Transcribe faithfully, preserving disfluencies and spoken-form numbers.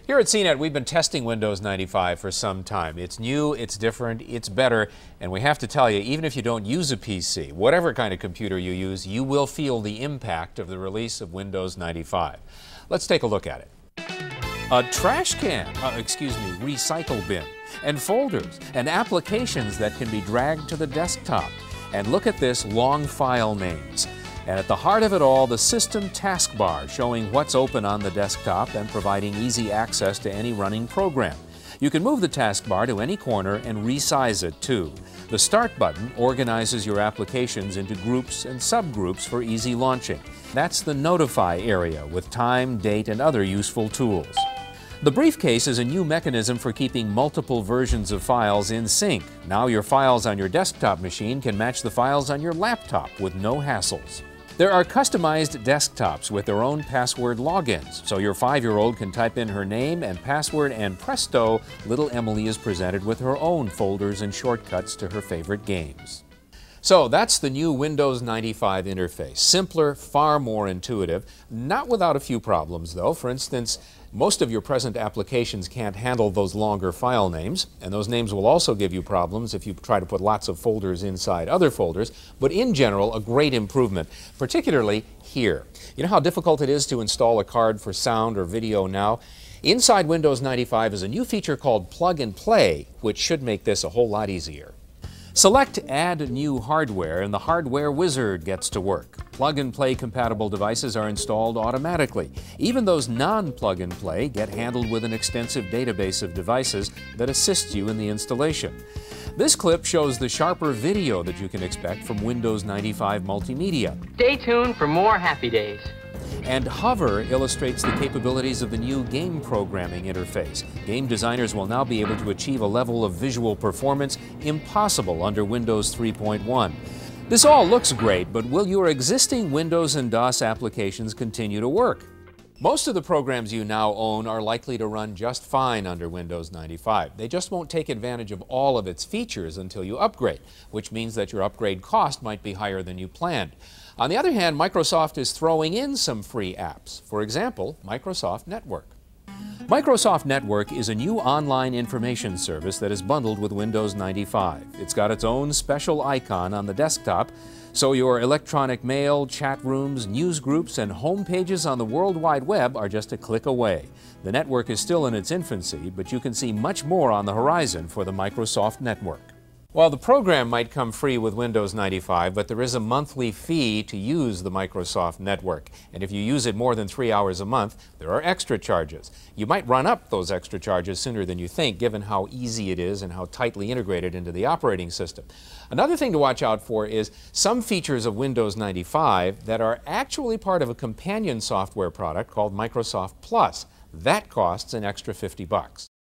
Here at C net, we've been testing Windows ninety-five for some time. It's new, it's different, it's better, and we have to tell you, even if you don't use a P C, whatever kind of computer you use, you will feel the impact of the release of Windows ninety-five. Let's take a look at it. A trash can, uh, excuse me, recycle bin, and folders, and applications that can be dragged to the desktop. And look at this, long file names. And at the heart of it all, the system taskbar showing what's open on the desktop and providing easy access to any running program. You can move the taskbar to any corner and resize it too. The Start button organizes your applications into groups and subgroups for easy launching. That's the Notify area with time, date, and other useful tools. The briefcase is a new mechanism for keeping multiple versions of files in sync. Now your files on your desktop machine can match the files on your laptop with no hassles. There are customized desktops with their own password logins, so your five-year-old can type in her name and password, and presto, little Emily is presented with her own folders and shortcuts to her favorite games. So that's the new Windows ninety-five interface. Simpler, far more intuitive, not without a few problems though. For instance, most of your present applications can't handle those longer file names, and those names will also give you problems if you try to put lots of folders inside other folders, but in general, a great improvement, particularly here. You know how difficult it is to install a card for sound or video now? Inside Windows ninety-five is a new feature called Plug and Play, which should make this a whole lot easier. Select Add New Hardware and the Hardware Wizard gets to work. Plug-and-play compatible devices are installed automatically. Even those non-plug-and-play get handled with an extensive database of devices that assists you in the installation. This clip shows the sharper video that you can expect from Windows ninety-five Multimedia. Stay tuned for more happy days. And Hover illustrates the capabilities of the new game programming interface. Game designers will now be able to achieve a level of visual performance impossible under Windows three point one. This all looks great, but will your existing Windows and DOS applications continue to work? Most of the programs you now own are likely to run just fine under Windows ninety-five. They just won't take advantage of all of its features until you upgrade, which means that your upgrade cost might be higher than you planned. On the other hand, Microsoft is throwing in some free apps. For example, Microsoft Network. Microsoft Network is a new online information service that is bundled with Windows ninety-five. It's got its own special icon on the desktop, so your electronic mail, chat rooms, news groups, and home pages on the World Wide Web are just a click away. The network is still in its infancy, but you can see much more on the horizon for the Microsoft Network. Well, the program might come free with Windows ninety-five, but there is a monthly fee to use the Microsoft Network. And if you use it more than three hours a month, there are extra charges. You might run up those extra charges sooner than you think, given how easy it is and how tightly integrated into the operating system. Another thing to watch out for is some features of Windows ninety-five that are actually part of a companion software product called Microsoft Plus. That costs an extra fifty bucks.